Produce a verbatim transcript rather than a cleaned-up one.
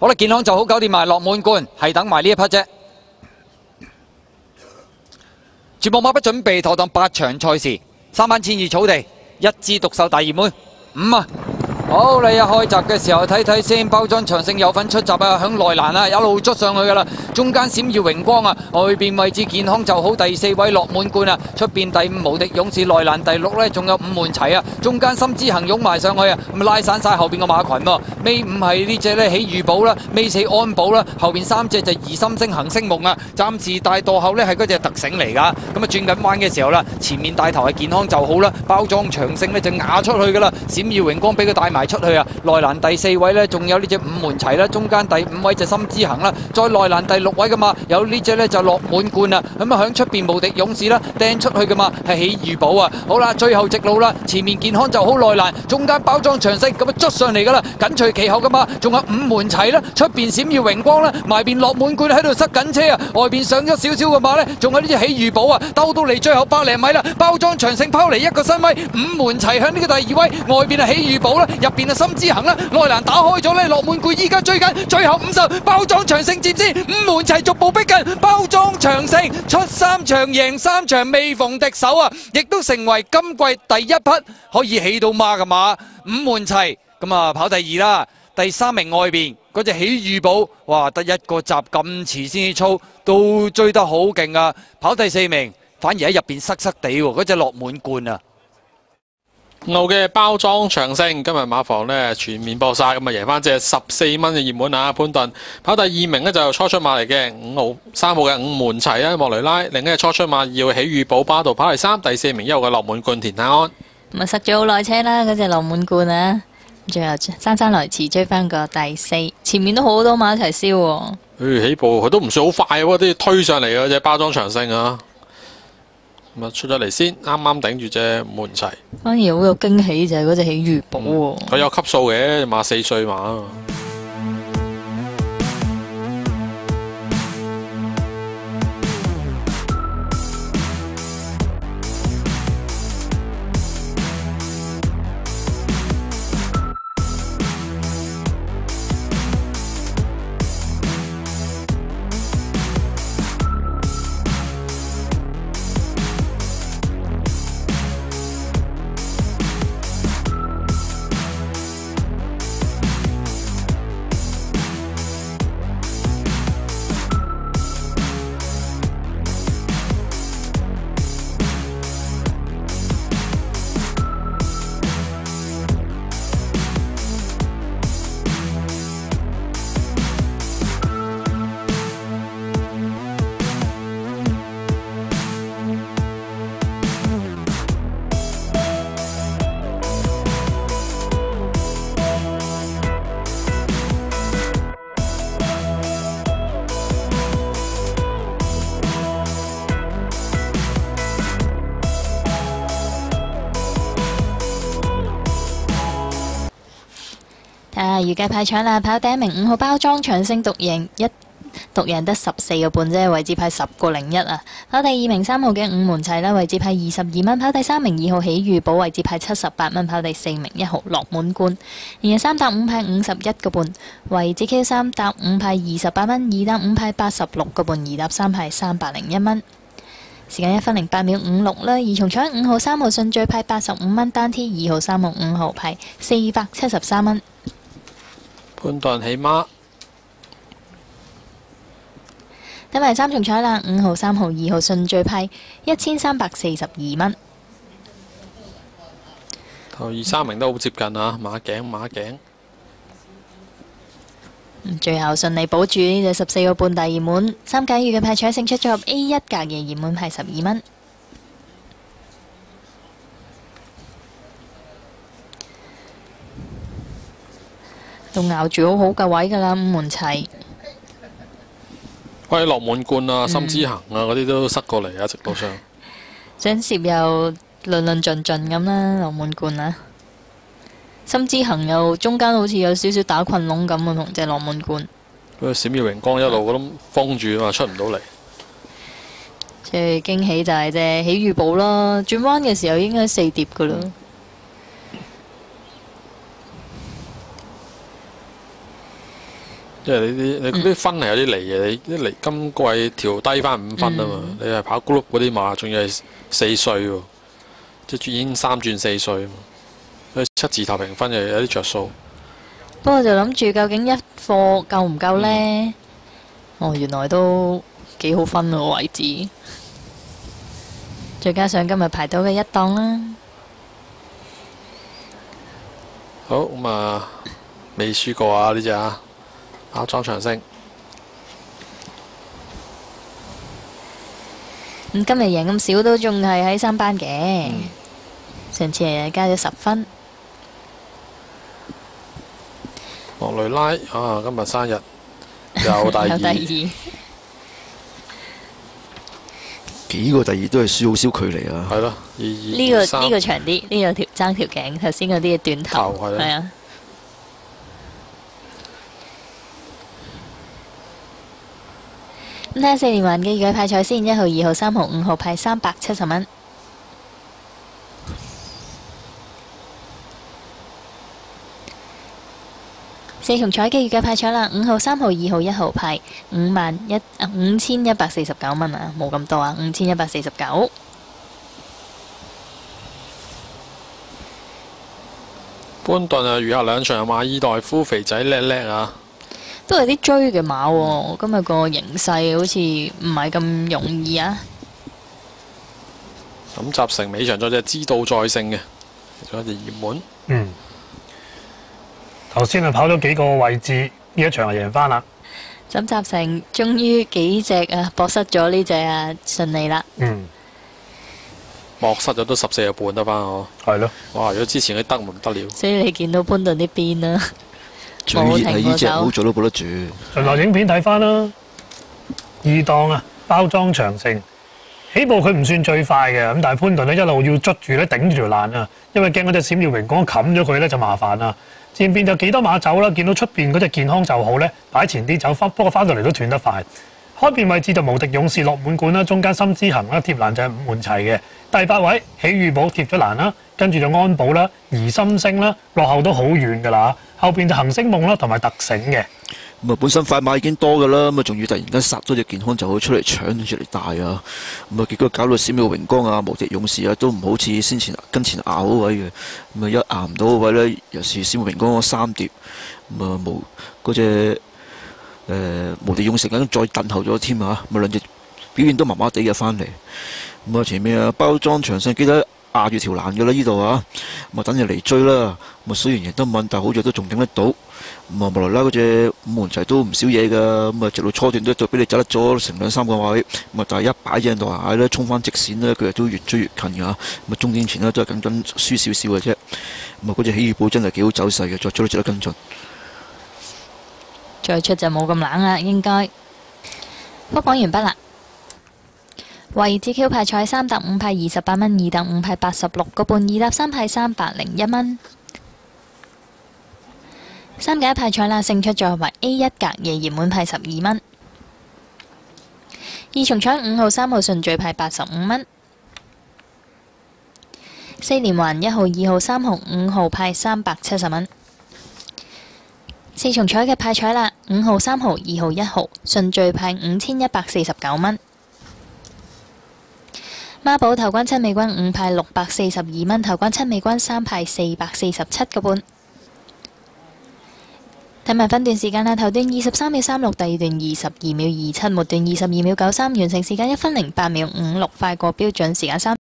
好啦，健康就好，搞掂埋落滿貫，係等埋呢一匹啫。全部馬不準備妥當八場賽事，三班千二草地，一枝獨秀大熱門五啊！好，你一開閘嘅時候睇睇先，包裝長勝有份出閘啊，響內欄啊，一路捉上去噶啦，中間閃耀榮光啊，外邊位置健康就好，第四位落滿貫啊，出邊第五無敵勇士內欄第六呢，仲有五門齊啊，中間心之行湧埋上去啊，咁拉散晒後邊個馬群喎，尾五係呢隻呢喜裕寶啦，尾四安保啦，後邊三隻就怡心星行星夢啊，暫時帶墮後呢係嗰隻特醒嚟噶，咁啊轉緊彎嘅時候啦，前面帶頭係健康就好啦，包裝長勝呢就壓出去噶啦，閃耀榮光俾佢帶埋出去啊！內欄第四位呢，仲有呢隻五門齊啦，中間第五位就心之行啦，再內欄第六位噶嘛，有呢隻呢就落滿貫啊！咁啊響出邊無敵勇士啦，掟出去噶嘛，係喜裕寶啊！好啦，最後直路啦，前面健康就好，內欄中間包裝長勝咁啊捽上嚟噶啦，緊隨其後噶嘛，仲有五門齊啦，出邊閃耀榮光啦，埋邊落滿貫喺度塞緊車啊，外邊上咗少少嘅馬呢，仲有呢隻喜裕寶啊，兜到嚟最後百零米啦，包裝長勝拋嚟一個身位，五門齊響呢個第二位，外邊係喜裕寶啦，入邊係心之行啦，內欄打開咗呢，落滿貫依家追緊，最後五十包裝長勝接先，五門齊逐步逼近，包裝長勝出三場贏三場未逢敵手啊，亦都成為今季第一匹可以起到馬嘅馬，五門齊咁啊跑第二啦，第三名外邊嗰隻喜裕寶，哇得一個閘咁遲先至操，都追得好勁啊，跑第四名反而喺入邊塞塞地喎，嗰隻落滿貫啊！ 路嘅包裝長勝，今日馬房呢全面播晒，咁啊贏翻隻十四蚊嘅熱門啊！潘頓跑第二名呢就初出馬嚟嘅五號三號嘅五門齊啊，莫雷拉，另一隻初出馬要喜裕寶巴度跑第三，第四名一號嘅落滿貫田泰安。 咁啊塞咗好耐車啦，嗰隻落滿貫啊，最後姍姍來遲追翻個第四，前面都好多馬一齊燒喎。 誒起步佢都唔算好快喎，都要推上嚟嘅隻包裝長勝啊！咁啊出咗嚟先，啱啱頂住隻門齊。 反而好有驚喜就係嗰隻喜裕寶喎。 佢、嗯、有級數嘅馬，四歲馬。 啊！預計派搶啦，跑第一名五號包裝長勝獨贏一獨贏得十四個半啫，位置派十個零一啊！跑第二名三號嘅五門齊啦，位置派二十二蚊；跑第三名二號喜裕寶，位置派七十八蚊；跑第四名一號落滿貫，然後三搭五派五十一個半，位置 Q 三搭五派二十八蚊，二搭五派八十六個半，二搭三派三百零一蚊。時間一分零八秒五六啦，而重彩五號三號順序派八十五蚊，單 T 二號三號五號派四百七十三蚊。 潘頓起馬， 睇埋三重彩啦，五號、三號、二號順序派一千三百四十二蚊。 頭二三名都好接近啊，馬頸馬頸。 最後順利保住呢隻十四個半大熱門，三甲預嘅派彩勝出咗 A 一格嘅熱門派十二蚊。都咬住好好嘅位㗎啦，五門齊。 喂，落滿貫啊，心之行啊，嗰啲都塞過嚟啊，直道上。 想攝又論論盡盡咁啦，落滿貫啊。心之行又中間好似有少少打困籠咁啊，同隻落滿貫。 佢閃耀榮光一路咁封住啊嘛，出唔到嚟。 最驚喜就係隻喜裕寶啦，轉彎嘅時候應該四碟㗎啦。嗯因為你啲你嗰啲分係有啲離嘅，你啲離今季調低翻五分啊嘛，你係跑 group 嗰啲馬，仲要係四歲喎，即係已經三轉四歲啊嘛，所以七字頭評分又有啲着數。 不過就諗住究竟一課夠唔夠呢？哦，原來都幾好分喎位置，再加上今日排到嘅一檔啦。 好咁啊，未輸過啊呢只啊，包裝長勝。 咁今日贏咁少都仲係喺三班嘅，上次係加咗十分。 莫雷拉啊，今日生日有第二， 有第二。 幾個第二都係輸好少距離啊！ 係咯，二二呢個呢個長啲，呢個條爭條頸，頭先嗰啲係短頭， 頭係咯係啊。咁睇下四連環嘅預計派彩先，一號、二號、三號、五號派三百七十蚊。四重彩嘅預計派彩啦，五號、三號、二號、一號派五萬一啊五千一百四十九蚊啊，冇咁多啊，五千一百四十九。 潘頓啊，餘下兩場馬爾代夫肥仔叻叻啊！ 都係啲追嘅馬喎，今日個形勢好似唔係咁容易啊！ 咁集成尾場再隻知道再勝嘅，仲有隻熱門。 嗯，頭先啊跑咗幾個位置，呢一場就贏翻啦。 沈集成終於幾隻啊搏失咗呢隻啊順利啦。 嗯， 莫失咗都十四個半得翻我。 係咯。 哇！如果之前嗰啲得唔得了？ 所以你見到潘頓啲邊啦， 最熱係呢只，好做都保得住。 順流影片睇翻啦，二檔啊包裝長勝，起步佢唔算最快嘅，咁但係潘頓咧一路要捉住咧頂住條欄啊，因為驚嗰隻閃耀榮光冚咗佢咧就麻煩啦。前邊就幾多馬走啦，見到出邊嗰隻健康就好咧，擺前啲走翻，不過翻到嚟都斷得快。開邊位置就無敵勇士落滿貫啦，中間心之行啦，貼欄就係五門齊嘅。第八位喜裕寶貼咗欄啦，跟住就安保啦、怡心星啦，落後都好遠㗎啦。後邊就恒星夢啦同埋特醒嘅。 咁啊，本身快馬已經多㗎啦，咁啊仲要突然間殺咗隻健康就好出嚟搶出嚟帶啊！咁啊結果搞到閃耀榮光啊、無敵勇士啊都唔好似先前跟前咬嗰位嘅，咁啊一咬唔到嗰位咧，又是閃耀榮光嗰三碟，咁啊無嗰隻誒無敵勇士緊再等候咗添啊！咁啊兩隻表現都麻麻地嘅翻嚟，咁啊前面啊包裝長勝記得壓住條欄㗎啦呢度啊，咁啊等住嚟追啦，咁啊雖然贏得穩，但好似都仲頂得到。咁啊，莫雷拉嗰隻五門齊都唔少嘢㗎，咁啊直到初段都就俾你走得咗成兩三個位，咁啊但係一擺正度蟹咧，衝翻直線咧，佢又都越追越近㗎，咁啊終點前咧都係僅僅輸少少嘅啫，咁啊嗰隻喜裕寶真係幾好走勢嘅，再追都值得跟進。 再出就冇咁冷啦，應該。不講完畢啦。位置 Q 派彩三搭五派二十八蚊，二搭五派八十六個半，二搭三派三百零一蚊。三架一派彩啦，勝出咗為 A 一格嘅熱門派十二蚊。二重彩五號、三號順序派八十五蚊。四連環一號、二號、三號、五號派三百七十蚊。四重彩嘅派彩啦，五號、三號、二號、一號順序派五千一百四十九蚊。孖寶頭關七尾軍五派六百四十二蚊，頭關七尾軍三派四百四十七個半。睇埋分段時間啦，頭段二十三秒三六，第二段二十二秒二七，末段二十二秒九三，完成時間一分零八秒五六，快過標準時間三。